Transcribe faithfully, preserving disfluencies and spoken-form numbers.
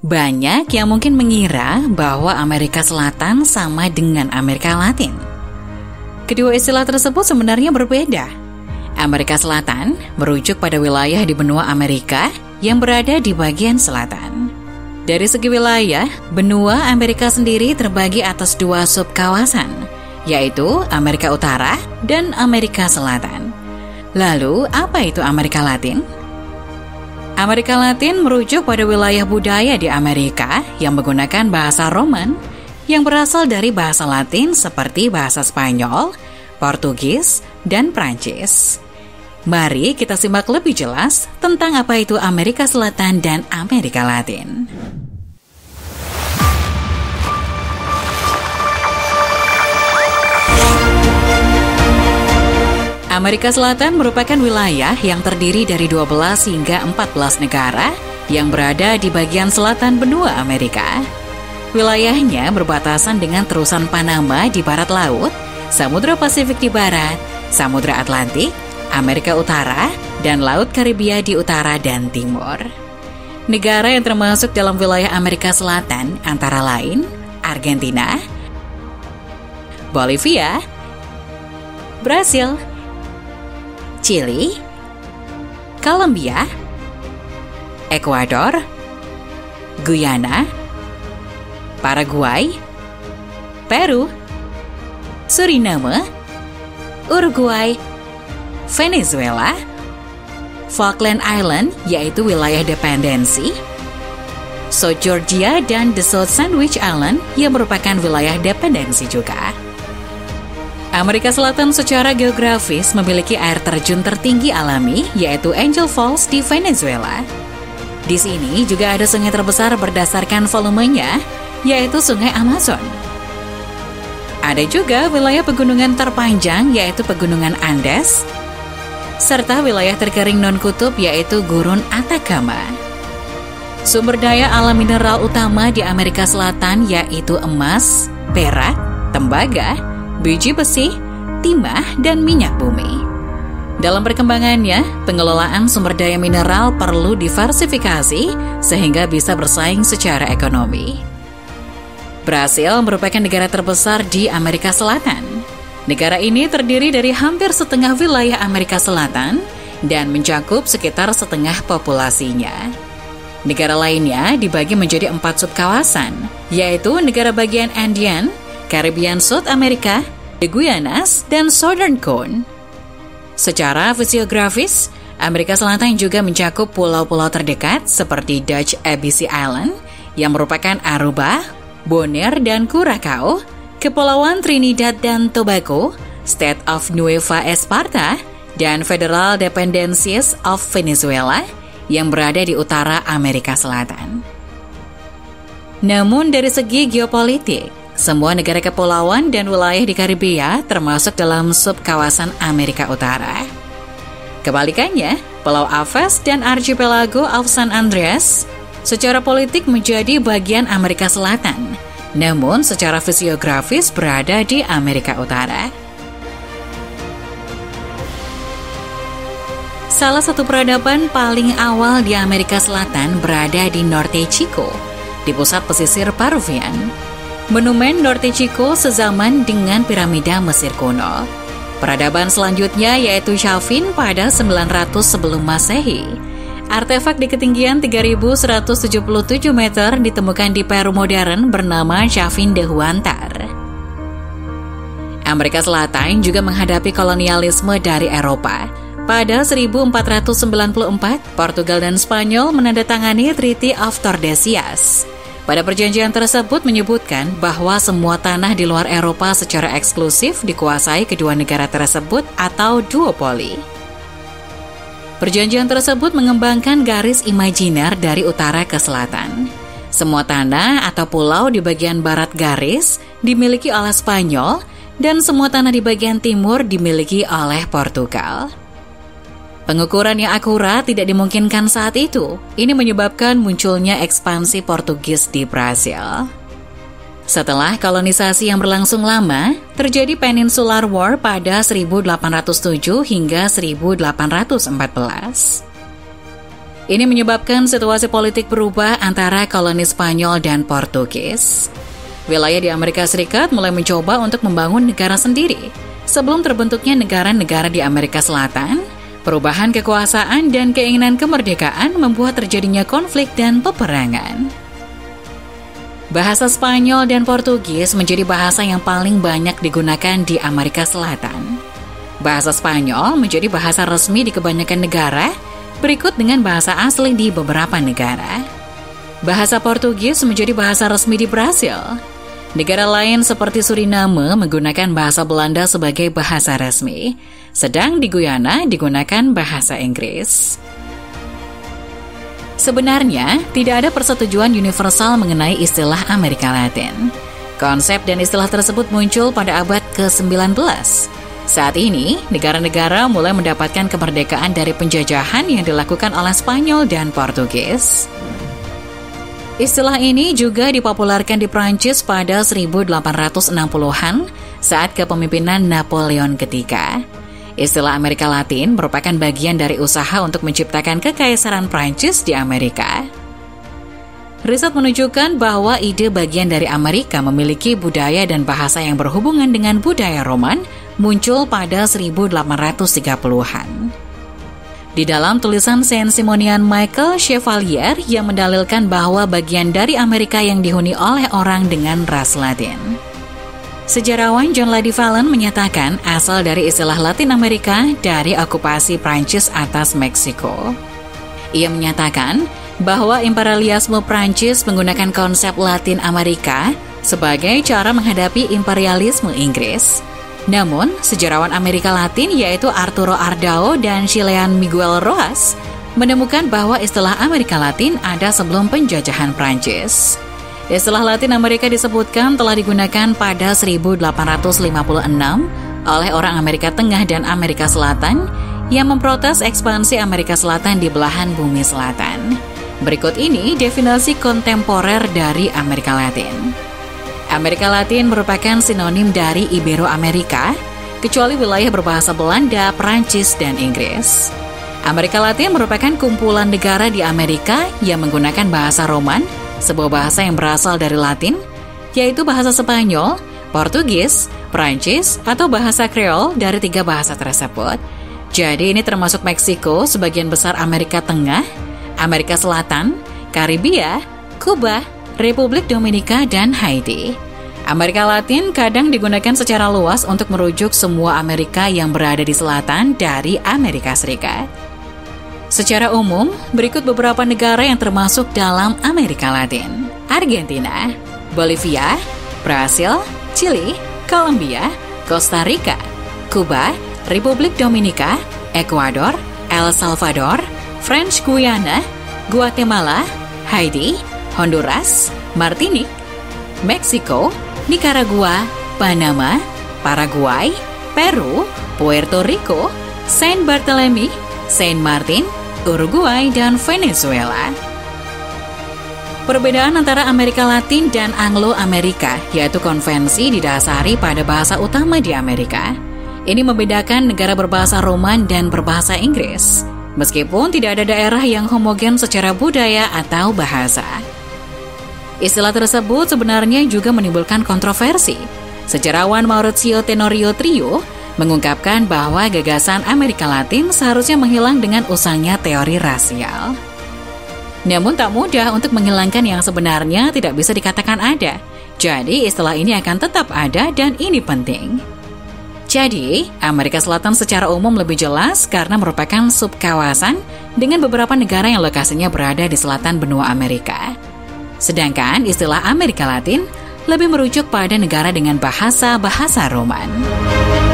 Banyak yang mungkin mengira bahwa Amerika Selatan sama dengan Amerika Latin. Kedua istilah tersebut sebenarnya berbeda. Amerika Selatan merujuk pada wilayah di benua Amerika yang berada di bagian selatan. Dari segi wilayah, benua Amerika sendiri terbagi atas dua subkawasan, yaitu Amerika Utara dan Amerika Selatan. Lalu, apa itu Amerika Latin? Amerika Latin merujuk pada wilayah budaya di Amerika yang menggunakan bahasa Roman yang berasal dari bahasa Latin seperti bahasa Spanyol, Portugis, dan Prancis. Mari kita simak lebih jelas tentang apa itu Amerika Selatan dan Amerika Latin. Amerika Selatan merupakan wilayah yang terdiri dari dua belas hingga empat belas negara yang berada di bagian selatan benua Amerika. Wilayahnya berbatasan dengan terusan Panama di barat laut, Samudra Pasifik di barat, Samudra Atlantik, Amerika Utara, dan Laut Karibia di utara dan timur. Negara yang termasuk dalam wilayah Amerika Selatan antara lain Argentina, Bolivia, Brasil, Chili, Kolombia, Ekuador, Guyana, Paraguay, Peru, Suriname, Uruguay, Venezuela, Falkland Island yaitu wilayah dependensi, South Georgia dan the South Sandwich Island yang merupakan wilayah dependensi juga. Amerika Selatan secara geografis memiliki air terjun tertinggi alami, yaitu Angel Falls di Venezuela. Di sini juga ada sungai terbesar berdasarkan volumenya, yaitu Sungai Amazon. Ada juga wilayah pegunungan terpanjang, yaitu Pegunungan Andes, serta wilayah terkering non-kutub, yaitu Gurun Atacama. Sumber daya alam mineral utama di Amerika Selatan yaitu emas, perak, tembaga, biji besi, timah, dan minyak bumi. Dalam perkembangannya, pengelolaan sumber daya mineral perlu diversifikasi sehingga bisa bersaing secara ekonomi. Brasil merupakan negara terbesar di Amerika Selatan. Negara ini terdiri dari hampir setengah wilayah Amerika Selatan dan mencakup sekitar setengah populasinya. Negara lainnya dibagi menjadi empat subkawasan, yaitu negara bagian Andean, Caribbean South America, The Guianas, dan Southern Cone. Secara fisiografis, Amerika Selatan juga mencakup pulau-pulau terdekat seperti Dutch A B C Island yang merupakan Aruba, Bonaire, dan Curaçao, Kepulauan Trinidad dan Tobago, State of Nueva Esparta, dan Federal Dependencies of Venezuela yang berada di utara Amerika Selatan. Namun dari segi geopolitik, semua negara kepulauan dan wilayah di Karibia termasuk dalam subkawasan Amerika Utara. Kebalikannya, Pulau Aves dan Archipelago of San Andreas secara politik menjadi bagian Amerika Selatan, namun secara fisiografis berada di Amerika Utara. Salah satu peradaban paling awal di Amerika Selatan berada di Norte Chico, di pusat pesisir Peruvian. Monumen Norte Chico sezaman dengan piramida Mesir kuno. Peradaban selanjutnya yaitu Chavin pada sembilan ratus sebelum Masehi. Artefak di ketinggian tiga ribu seratus tujuh puluh tujuh meter ditemukan di Peru modern bernama Chavin de Huántar. Amerika Selatan juga menghadapi kolonialisme dari Eropa. Pada seribu empat ratus sembilan puluh empat, Portugal dan Spanyol menandatangani Treaty of Tordesillas. Pada perjanjian tersebut menyebutkan bahwa semua tanah di luar Eropa secara eksklusif dikuasai kedua negara tersebut atau duopoli. Perjanjian tersebut mengembangkan garis imajiner dari utara ke selatan. Semua tanah atau pulau di bagian barat garis dimiliki oleh Spanyol dan semua tanah di bagian timur dimiliki oleh Portugal. Pengukuran yang akurat tidak dimungkinkan saat itu. Ini menyebabkan munculnya ekspansi Portugis di Brasil. Setelah kolonisasi yang berlangsung lama, terjadi Peninsular War pada seribu delapan ratus tujuh hingga seribu delapan ratus empat belas. Ini menyebabkan situasi politik berubah antara koloni Spanyol dan Portugis. Wilayah di Amerika Serikat mulai mencoba untuk membangun negara sendiri. Sebelum terbentuknya negara-negara di Amerika Selatan, perubahan kekuasaan dan keinginan kemerdekaan membuat terjadinya konflik dan peperangan. Bahasa Spanyol dan Portugis menjadi bahasa yang paling banyak digunakan di Amerika Selatan. Bahasa Spanyol menjadi bahasa resmi di kebanyakan negara, berikut dengan bahasa asli di beberapa negara. Bahasa Portugis menjadi bahasa resmi di Brasil. Negara lain seperti Suriname menggunakan bahasa Belanda sebagai bahasa resmi, sedang di Guyana digunakan bahasa Inggris. Sebenarnya, tidak ada persetujuan universal mengenai istilah Amerika Latin. Konsep dan istilah tersebut muncul pada abad ke sembilan belas. Saat ini, negara-negara mulai mendapatkan kemerdekaan dari penjajahan yang dilakukan oleh Spanyol dan Portugis. Istilah ini juga dipopulerkan di Prancis pada seribu delapan ratus enam puluhan saat kepemimpinan Napoleon ketiga. Istilah Amerika Latin merupakan bagian dari usaha untuk menciptakan kekaisaran Prancis di Amerika. Riset menunjukkan bahwa ide bagian dari Amerika memiliki budaya dan bahasa yang berhubungan dengan budaya Roman muncul pada seribu delapan ratus tiga puluhan. Di dalam tulisan Saint-Simonian Michael Chevalier yang mendalilkan bahwa bagian dari Amerika yang dihuni oleh orang dengan ras Latin. Sejarawan John Lady Fallon menyatakan asal dari istilah Latin Amerika dari okupasi Prancis atas Meksiko. Ia menyatakan bahwa imperialisme Prancis menggunakan konsep Latin Amerika sebagai cara menghadapi imperialisme Inggris. Namun, sejarawan Amerika Latin yaitu Arturo Ardao dan Chilean Miguel Rojas menemukan bahwa istilah Amerika Latin ada sebelum penjajahan Prancis. Istilah Latin Amerika disebutkan telah digunakan pada seribu delapan ratus lima puluh enam oleh orang Amerika Tengah dan Amerika Selatan yang memprotes ekspansi Amerika Selatan di belahan bumi selatan. Berikut ini definisi kontemporer dari Amerika Latin. Amerika Latin merupakan sinonim dari Ibero-Amerika, kecuali wilayah berbahasa Belanda, Prancis, dan Inggris. Amerika Latin merupakan kumpulan negara di Amerika yang menggunakan bahasa Roman, sebuah bahasa yang berasal dari Latin, yaitu bahasa Spanyol, Portugis, Prancis, atau bahasa Kreol dari tiga bahasa tersebut. Jadi ini termasuk Meksiko, sebagian besar Amerika Tengah, Amerika Selatan, Karibia, Kuba, Republik Dominika, dan Haiti. Amerika Latin kadang digunakan secara luas untuk merujuk semua Amerika yang berada di selatan dari Amerika Serikat. Secara umum, berikut beberapa negara yang termasuk dalam Amerika Latin: Argentina, Bolivia, Brasil, Chili, Kolombia, Costa Rica, Kuba, Republik Dominika, Ekuador, El Salvador, French Guiana, Guatemala, Haiti, Honduras, Martinique, Meksiko, Nicaragua, Panama, Paraguay, Peru, Puerto Rico, Saint Barthélemy, Saint Martin, Uruguay, dan Venezuela. Perbedaan antara Amerika Latin dan Anglo-Amerika yaitu konvensi didasari pada bahasa utama di Amerika. Ini membedakan negara berbahasa Roman dan berbahasa Inggris, meskipun tidak ada daerah yang homogen secara budaya atau bahasa. Istilah tersebut sebenarnya juga menimbulkan kontroversi. Sejarawan Maurizio Tenorio Trio mengungkapkan bahwa gagasan Amerika Latin seharusnya menghilang dengan usangnya teori rasial. Namun tak mudah untuk menghilangkan yang sebenarnya tidak bisa dikatakan ada. Jadi istilah ini akan tetap ada dan ini penting. Jadi, Amerika Selatan secara umum lebih jelas karena merupakan subkawasan dengan beberapa negara yang lokasinya berada di selatan benua Amerika. Sedangkan istilah Amerika Latin lebih merujuk pada negara dengan bahasa-bahasa Roman.